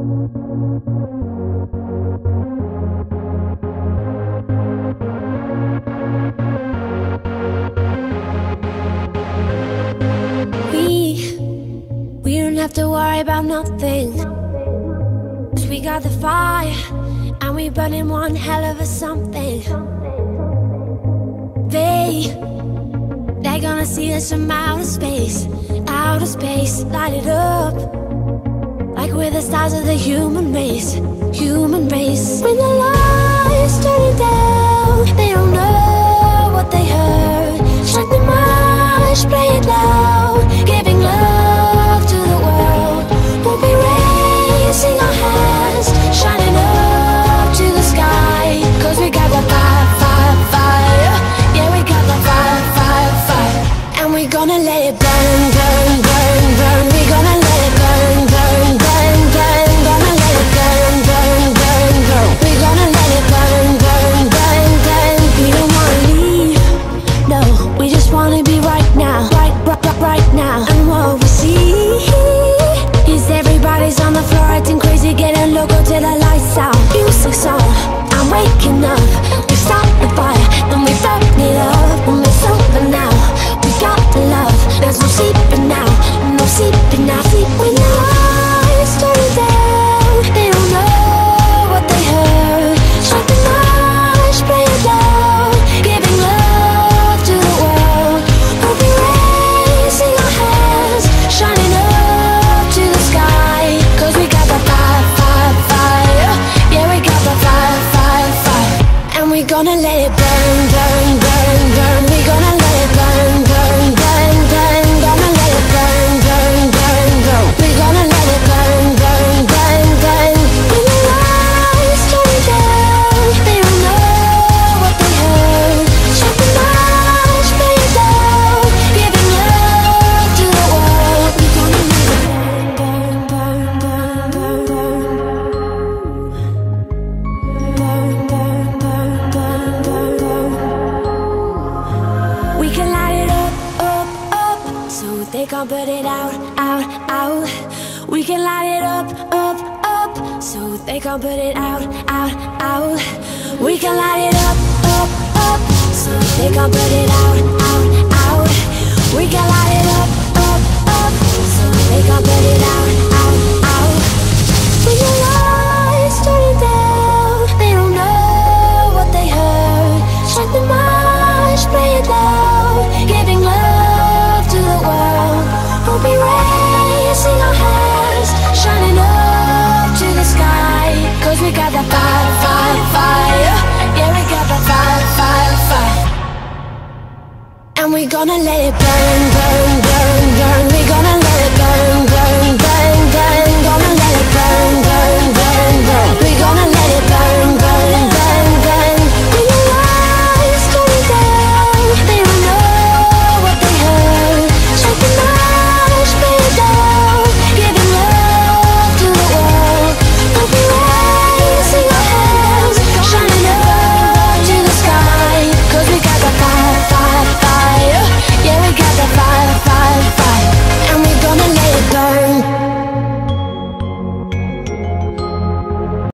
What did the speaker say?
We don't have to worry about nothing, 'cause we got the fire, and we burning one hell of a something. They're gonna see us from outer space, light it up, like we're the stars of the human race. When the lights turn it down, they don't know what they heard. Strike the march, play it loud, giving love to the world. We'll be raising our hands, shining up to the sky, 'cause we got the fire, fire, fire. Yeah, we got the fire, fire, fire. And we're gonna let it burn, burn, burn, burn. We're gonna let it burn, burn, burn, burn. Gonna let it burn, burn, burn, burn. We're gonna let it burn, burn, burn, burn. We don't wanna leave, no, we just wanna be right now, right now. And what we see is everybody's on the floor acting crazy, getting loco till the lights out. Music's on, I'm waking up. We start the fire, then we burn it up. When it's over now, we got the love. There's no sleeping now, no sleeping now. When the lights turn down, they don't know what they heard. Strike the march, play it loud, giving love to the world. We'll be raising our hands, shining up to the sky, 'cause we got the fire, fire, fire. Yeah, we got the fire, fire, fire. And we're gonna let it burn, burn, burn, burn. We're gonna let it burn, burn, burn, burn. Gonna let it burn, burn, burn, burn. We're gonna let it burn, burn, burn, burn. When the lights turn down, they don't know what they heard. Strike the march, play it loud, giving love to the world. We're gonna let it burn, burn, burn, burn, burn, burn, burn, burn, burn, burn, burn. We can light it up, up, up, so they can't put it out, out, out. We can light it up, up, up, so they can't put it out, out, out. We can light it up, up, up, so they can't put it out, out, out. We can light it up, up, up, so they can't put it out, out, out. When the lights turn it down, they don't know what they heard. Strike the march, play it loud, giving love to the world. We'll be raising our hands, shining up to the sky, 'cause we got the fire, fire, fire. Yeah, we got the fire, fire, fire. And we're gonna let it burn,